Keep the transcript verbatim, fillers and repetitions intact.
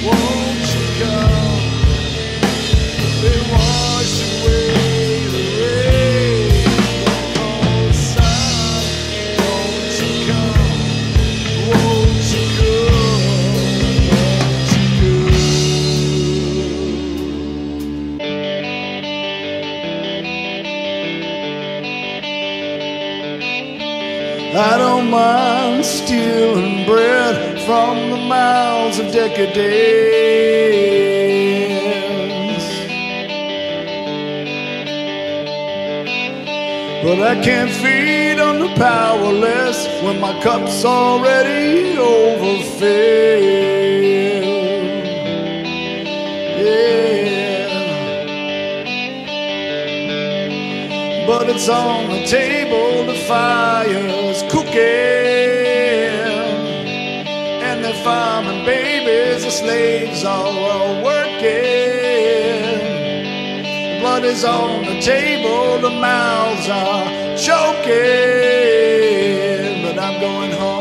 won't you come and wash away the rain? Oh, sun, won't you come? Won't you come? I don't mind stealing bread from the mouths of decadence, but I can't feed on the powerless when my cup's already overfilled. Yeah, but it's on the table, the fire's cooking, and they're farming babies, the slaves are all working. The blood is on the table, the mouths are choking, but I'm going home.